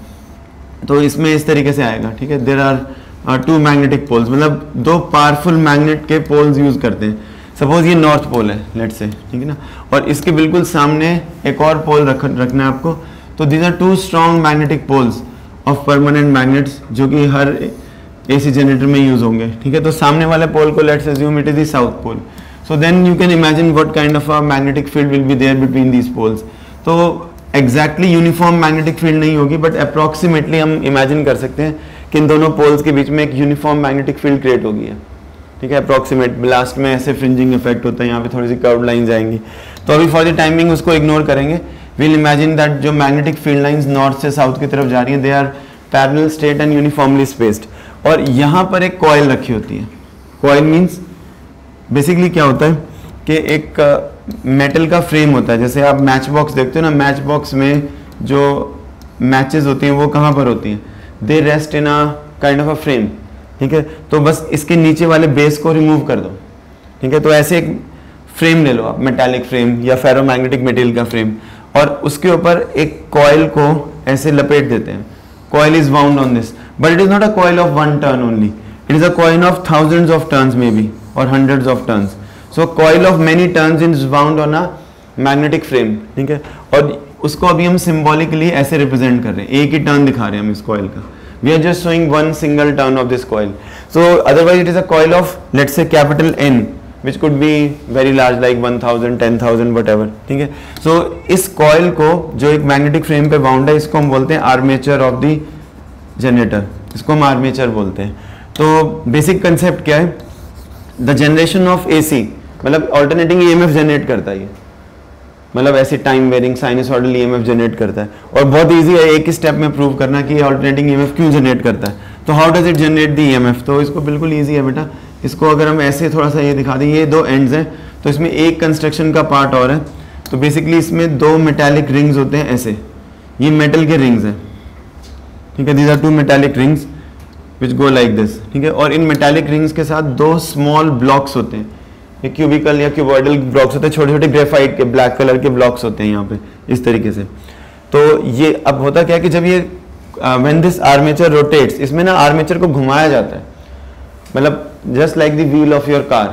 तो इसमें इस तरीके से आएगा, ठीक है. There are two magnetic poles, मतलब दो पावरफुल मैग्नेट के पोल्स यूज करते हैं. सपोज ये नॉर्थ पोल है लेट्स से, ठीक है ना, और इसके बिल्कुल सामने एक और पोल रख रखना है आपको. तो these are two strong magnetic poles of permanent magnets जो कि हर एसी जनरेटर में यूज होंगे, ठीक है. तो सामने वाले पोल को let's assume it is the south pole. So then you can imagine what kind of a magnetic field will be there between these poles. तो एग्जैक्टली यूनिफॉर्म मैग्नेटिक फील्ड नहीं होगी, बट अप्रॉक्सीमेटली हम imagine कर सकते हैं कि इन दोनों poles के बीच में एक यूनिफॉर्म मैग्नेटिक फील्ड क्रिएट होगी है, ठीक है. अप्रॉक्सीमेट लास्ट में ऐसे फ्रिंजिंग इफेक्ट होता है, यहाँ पे थोड़ी सी कर्व लाइन जाएंगी. तो अभी फॉर द टाइमिंग उसको इग्नोर करेंगे. वील इमेजिन दैट जो मैग्नेटिक फील्ड लाइंस नॉर्थ से साउथ की तरफ जा रही हैं they are parallel, straight and uniformly spaced. और यहाँ पर एक कॉइल रखी होती है. कॉइल मीन्स बेसिकली क्या होता है कि एक मेटल uh, का फ्रेम होता है. जैसे आप मैच बॉक्स देखते हो ना, मैच बॉक्स में जो मैचेस होती हैं वो कहाँ पर होती हैं, they rest in a kind of a frame, ठीक है. तो बस इसके नीचे वाले बेस को रिमूव कर दो, ठीक है. तो ऐसे एक फ्रेम ले लो आप, मेटालिक फ्रेम या फेरोमैग्नेटिक मटेरियल का फ्रेम, और उसके ऊपर एक कॉइल को ऐसे लपेट देते हैं. Coil is wound on this, but it is not a coil of one turn only, it is a coil of thousands of turns may be और hundreds of turns. So coil of many turns is wound on a magnetic frame, ठीक है. और उसको अभी हम symbolically ऐसे represent कर रहे हैं, एक ही टर्न दिखा रहे हैं हम इस कॉइल का. We are just showing one single turn of this coil. So otherwise it is a coil of let's say capital N, which could be very large like one thousand, ten thousand, whatever. ठीक है. So इस coil को जो एक magnetic frame पे bound है, इसको हम बोलते हैं armature of the generator. इसको हम armature बोलते हैं. तो basic concept क्या है? The generation of A C, मतलब alternating E M F generate करता है ये, मतलब ऐसे time varying sinusoidal EMF generate करता है. और बहुत इजी है एक ही स्टेप में प्रूव करना कि ऑल्टरनेटिंग ईएमएफ क्यों जनरेट करता है. तो how does it generate the EMF, तो इसको बिल्कुल इजी है बेटा. इसको अगर हम ऐसे थोड़ा सा ये दिखा दें, ये दो एंड्स हैं, तो इसमें एक कंस्ट्रक्शन का पार्ट और है. तो बेसिकली इसमें दो मेटालिक रिंग्स होते हैं ऐसे, ये मेटल के रिंग्स हैं, ठीक है. These are two metallic rings which go like this, ठीक है. और इन मेटालिक रिंग्स के साथ दो स्मॉल ब्लॉक्स होते हैं, ये क्यूबिकल या क्यूबॉइडल ब्लॉक्स होते हैं, छोटे छोटे ग्रेफाइट के ब्लैक कलर के ब्लॉक्स होते हैं यहाँ पे इस तरीके से. तो ये अब होता क्या है कि जब ये व्हेन दिस आर्मेचर रोटेट्स, इसमें ना आर्मेचर को घुमाया जाता है, मतलब just like the wheel of your car.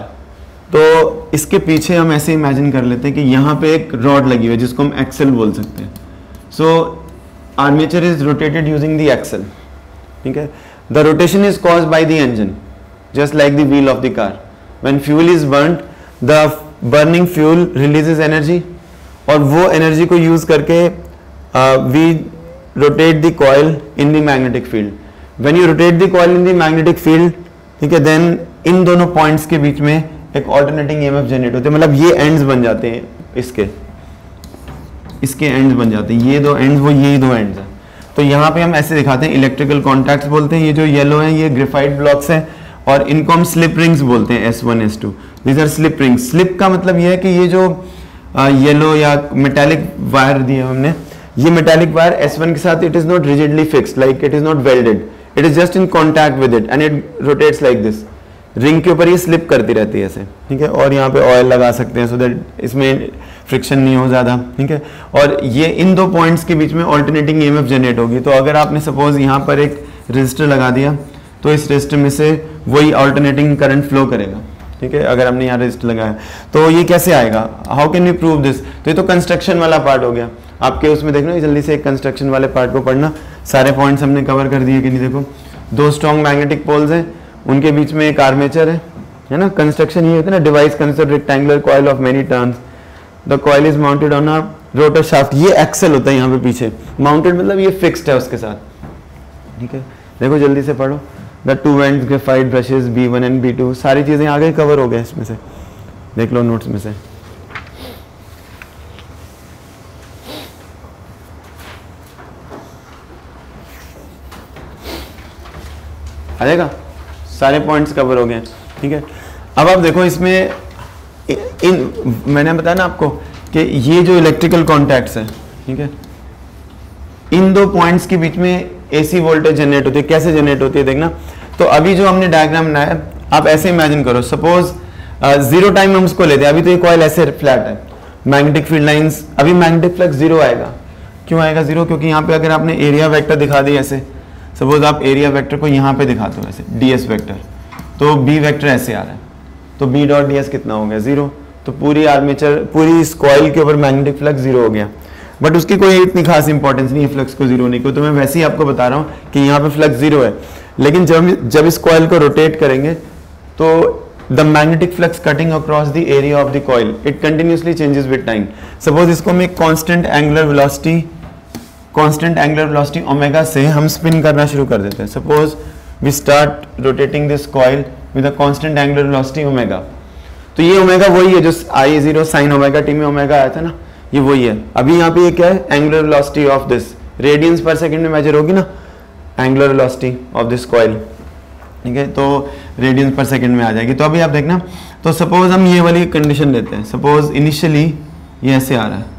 तो इसके पीछे हम ऐसे इमेजिन कर लेते हैं कि यहाँ पे एक रॉड लगी हुई है जिसको हम एक्सेल बोल सकते हैं. So armature is rotated using the axle, ठीक है. The rotation is caused by the engine just like the wheel of the car. When fuel is burned the burning fuel releases energy और वो energy को use करके we rotate the coil in the magnetic field. When you rotate the coil in the magnetic field, ठीक है, then in दोनों points के बीच में एक ऑल्टरनेटिंग ईएमएफ जनरेट होते हैं. मतलब ये एंड्स बन जाते हैं, इसके इसके एंड्स बन जाते हैं, ये दो एंड्स वो यही दो एंड्स हैं. तो यहाँ पे हम ऐसे दिखाते हैं, इलेक्ट्रिकल कॉन्टैक्ट्स बोलते हैं. ये जो येलो है ये ग्रेफाइट ब्लॉक्स हैं और इनको हम स्लिप रिंग्स बोलते हैं, S one S two. These are slip rings. Slip का मतलब ये है कि ये जो येलो या मेटालिक वायर दिया हमने, ये मेटालिक वायर एस वन के साथ it is not rigidly fixed, like it is not welded, it is just in contact with it and it rotates like this. Ring के ऊपर ये स्लिप करती रहती है ऐसे, ठीक है. और यहाँ पे ऑयल लगा सकते हैं सो दैट इसमें फ्रिक्शन नहीं हो ज़्यादा, ठीक है. और ये इन दो पॉइंट्स के बीच में ऑल्टरनेटिंग ईएमएफ जनरेट होगी. तो अगर आपने सपोज यहाँ पर एक रेजिस्टर लगा दिया तो इस रेजिस्टर में से वही ऑल्टरनेटिंग करंट फ्लो करेगा, ठीक है. अगर हमने यहाँ रेजिस्टर लगाया तो ये कैसे आएगा, how can we prove this. तो ये तो कंस्ट्रक्शन वाला पार्ट हो गया. आपके उसमें देखना जल्दी से एक कंस्ट्रक्शन वाले पार्ट को पढ़ना. सारे पॉइंट्स हमने कवर कर दिए कि नहीं. देखो दो स्ट्रॉन्ग मैग्नेटिक पोल्स हैं, उनके बीच में एक आर्मेचर है, है ना. कंस्ट्रक्शन ये होता है ना, device consist rectangular coil of many turns, the coil is mounted on a rotor shaft. ये एक्सेल होता है यहाँ पे पीछे, माउंटेड मतलब ये फिक्स्ड है उसके साथ, ठीक है. देखो जल्दी से पढ़ो. The two ends graphite brushes B one and B two, सारी चीजें आगे कवर हो गए इसमें से, देख लो नोट्स में से. आ जाएगा, सारे पॉइंट्स कवर हो गए, ठीक है. अब आप देखो इसमें इन मैंने बताया ना आपको कि ये जो इलेक्ट्रिकल कॉन्टैक्ट्स है, ठीक है, इन दो पॉइंट्स के बीच में एसी वोल्टेज जनरेट होती है. कैसे जनरेट होती है देखना. तो अभी जो हमने डायग्राम बनाया आप ऐसे इमेजिन करो, सपोज जीरो टाइम हम उसको लेते हैं. अभी तो ये कॉइल ऐसे फ्लैट है, मैग्नेटिक फील्ड लाइंस, अभी मैग्नेटिक फ्लक्स जीरो आएगा. क्यों आएगा जीरो, क्योंकि यहाँ पे अगर आपने एरिया वेक्टर दिखा दी ऐसे, सपोज आप एरिया वेक्टर को यहाँ पे दिखाते हो ऐसे ds वेक्टर, तो b वेक्टर ऐसे आ रहा है, तो b डॉट ds कितना हो गया, जीरो. तो पूरी आर्मेचर पूरी इस कॉइल के ऊपर मैग्नेटिक फ्लक्स जीरो हो गया. बट उसकी कोई इतनी खास इंपॉर्टेंस नहीं है फ्लक्स को जीरो होने की. तो मैं वैसे ही आपको बता रहा हूँ कि यहाँ पे फ्लक्स जीरो है. लेकिन जब जब इस कॉइल को रोटेट करेंगे तो the magnetic flux cutting across the area of the coil it continuously changes with time. Suppose इसको मैं constant angular velocity constant angular velocity omega से हम स्पिन करना शुरू कर देते हैं. Suppose we start rotating this coil with a constant angular velocity omega. तो ये ओमेगा वही है जो I zero sine omega T में ओमेगा आया था ना, ये वही है. अभी यहाँ पे ये क्या है, angular velocity of this, radians per second में मेजर होगी ना angular velocity of this coil, ठीक है. तो रेडियंस पर सेकंड में आ जाएगी. तो अभी आप देखना, तो सपोज हम ये वाली कंडीशन लेते हैं. सपोज इनिशियली ये ऐसे आ रहा है,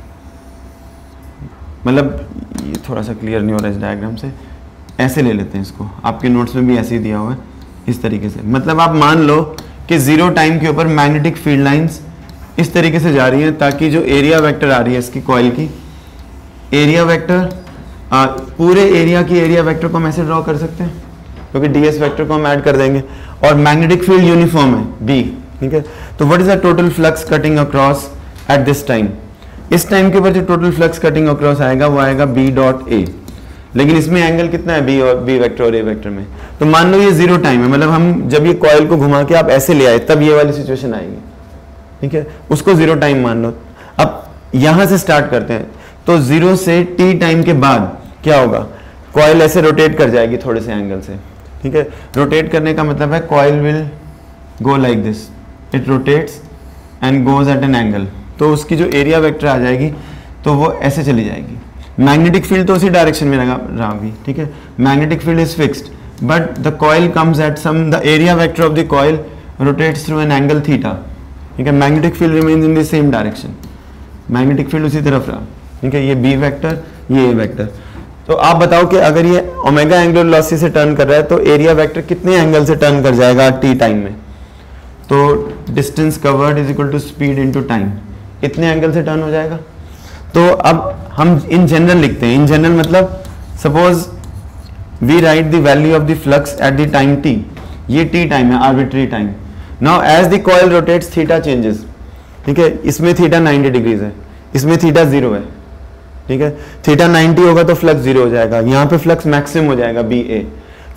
मतलब ये थोड़ा सा क्लियर नहीं हो रहा है इस डायग्राम से, ऐसे ले लेते हैं इसको. आपके नोट्स में भी ऐसे ही दिया हुआ है इस तरीके से. मतलब आप मान लो कि जीरो टाइम के ऊपर मैग्नेटिक फील्ड लाइंस इस तरीके से जा रही हैं ताकि जो एरिया वेक्टर आ रही है इसकी कॉइल की, एरिया वेक्टर आ, पूरे एरिया की एरिया वेक्टर को हम ऐसे ड्रॉ कर सकते हैं क्योंकि ds वेक्टर को हम ऐड कर देंगे. और मैग्नेटिक फील्ड यूनिफॉर्म है b, ठीक है. तो what is the total flux cutting across at this time. इस टाइम के ऊपर जो टोटल फ्लक्स कटिंग अक्रॉस आएगा वो आएगा b डॉट a. लेकिन इसमें एंगल कितना है b और b वेक्टर और a वेक्टर में. तो मान लो ये जीरो टाइम है, मतलब हम जब ये कॉइल को घुमा के आप ऐसे ले आए तब ये वाली सिचुएशन आएगी, ठीक है. उसको जीरो टाइम मान लो. अब यहां से स्टार्ट करते हैं. तो जीरो से t टाइम के बाद क्या होगा, कॉइल ऐसे रोटेट कर जाएगी थोड़े से एंगल से, ठीक है. रोटेट करने का मतलब है coil will go like this, it rotates and goes at an angle. तो उसकी जो एरिया वेक्टर आ जाएगी तो वो ऐसे चली जाएगी. मैग्नेटिक फील्ड तो उसी डायरेक्शन में लगा रहा भी, ठीक है. Magnetic field is fixed but the coil comes at some, the area vector of the coil rotates through an angle theta, ठीक है. Magnetic field remains in the same direction, magnetic field उसी तरफ रहा, ठीक है. ये बी वेक्टर, ये ए vector. तो आप बताओ कि अगर ये ओमेगा एंगुलर वेलोसिटी से टर्न कर रहा है तो एरिया वेक्टर कितने एंगल से टर्न कर जाएगा टी टाइम में. तो distance covered is equal to speed into time, इतने एंगल से टर्न हो जाएगा. तो अब हम इन जनरल लिखते हैं. इन जनरल मतलब suppose we write the value of the flux at the time T. ये टी टाइम है, arbitrary time. Now as the coil rotates theta changes, ठीक है. इसमें थीटा नाइंटी डिग्रीज है, इसमें थीटा जीरो है, ठीक है. थीटा नाइंटी होगा तो फ्लक्स जीरो हो जाएगा. यहाँ पे फ्लक्स मैक्सिमम हो जाएगा बी ए.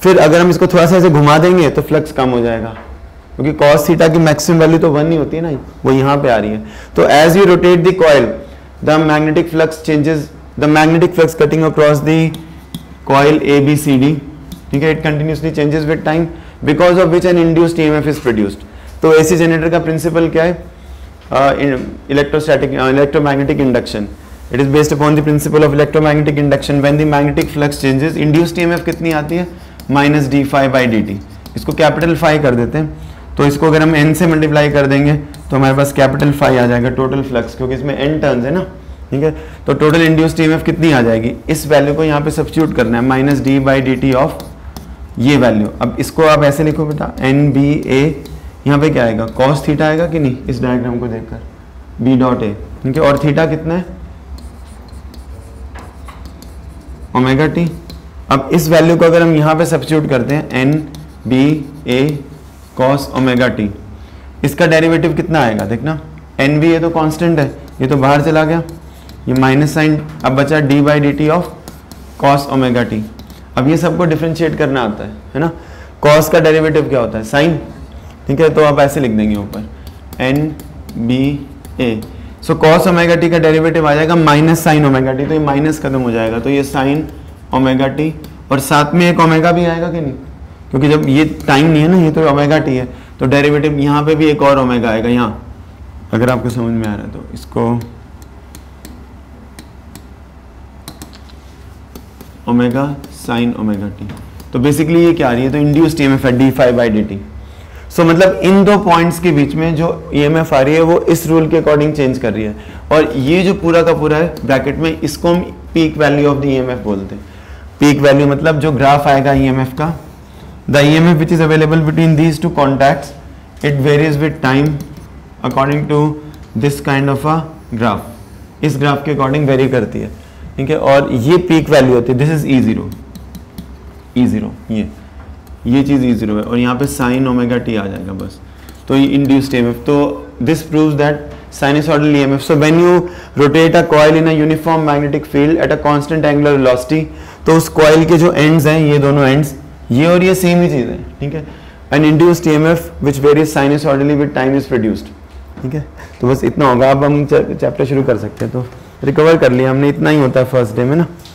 फिर अगर हम इसको थोड़ा सा ऐसे घुमा देंगे तो फ्लक्स कम हो जाएगा, क्योंकि कॉस थीटा की मैक्सिमम वैल्यू तो वन ही होती है ना, वो यहाँ पे आ रही है। तो as you rotate the coil the magnetic flux changes, the magnetic flux cutting across the coil A B C D, ठीक है, it continuously changes with time because of which an induced EMF is produced. तो AC generator का principle क्या है? Electrostatic electromagnetic induction, it is based upon the principle of electromagnetic induction. When the magnetic flux changes, induced EMF कितनी आती है? Minus D phi by D T. इसको capital phi कर देते हैं, तो इसको अगर हम एन से मल्टीप्लाई कर देंगे तो हमारे पास कैपिटल फाई आ जाएगा टोटल फ्लक्स, क्योंकि इसमें एन टर्न्स है ना, ठीक है। तो टोटल इंड्यूस्ड ईएमएफ कितनी आ जाएगी? इस वैल्यू को यहाँ पे सब्स्टिट्यूट करना है, minus D by D T of ये वैल्यू। अब इसको आप ऐसे लिखो बेटा, एन बी ए, यहाँ पे क्या आएगा? कॉस थीटा आएगा कि नहीं इस डायग्राम को देखकर, बी डॉट ए, ठीक है। और थीटा कितना है? Omega T. अब इस वैल्यू को अगर हम यहाँ पे सब्स्टिट्यूट करते हैं, N B A cos omega T, इसका डेरिवेटिव कितना आएगा? देखना, एन बी ए तो कांस्टेंट है, ये तो बाहर चला गया, ये माइनस साइन, अब बचा D by D T of cos omega T. अब ये सबको डिफ्रेंशिएट करना आता है, है ना। कॉस का डेरिवेटिव क्या होता है? साइन, ठीक है। तो आप ऐसे लिख देंगे ऊपर, N B A, so cos omega T का डेरिवेटिव आ जाएगा माइनस साइन ओमेगा टी, तो ये माइनस खत्म हो जाएगा, तो ये साइन ओमेगा टी, और साथ में एक ओमेगा भी आएगा कि नहीं, क्योंकि जब ये टाइम नहीं है ना, ये तो ओमेगा टी है, तो डेरिवेटिव यहाँ पे भी एक और ओमेगा आएगा यहाँ, अगर आपको समझ में आ रहा है तो। इसको ओमेगा साइन ओमेगा टी, तो बेसिकली ये क्या आ रही है? तो इंड्यूस्ड ईएमएफ है D phi by D T. So मतलब इन दो पॉइंट्स के बीच में जो ईएमएफ आ रही है वो इस रूल के अकॉर्डिंग चेंज कर रही है, और ये जो पूरा का पूरा है ब्रैकेट में, इसको हम peak value of the EMF बोलते हैं। पीक वैल्यू मतलब जो ग्राफ आएगा ईएमएफ का, the EMF which is available between these two contacts, it varies with time according to this kind of a graph, इस ग्राफ के अकॉर्डिंग वेरी करती है, ठीक है। और ये पीक वैल्यू होती है, this is E zero, E zero, ये ये चीज़ ई जीरो है, और यहाँ पे साइन ओमेगा टी आ जाएगा बस, तो ये इंड्यूस्ड ईएमएफ। तो this proves that sinusoidal EMF, so when you rotate a coil in a uniform magnetic field at a constant angular velocity, तो उस कॉइल के जो एंड्स हैं, ये दोनों एंड्स, ये और ये सेम ही चीज़ है, ठीक है। An induced EMF which varies sinusoidally with time is produced, ठीक है। तो बस इतना होगा, अब हम चैप्टर शुरू कर सकते हैं। तो रिकवर कर लिया हमने, इतना ही होता है फर्स्ट डे में ना।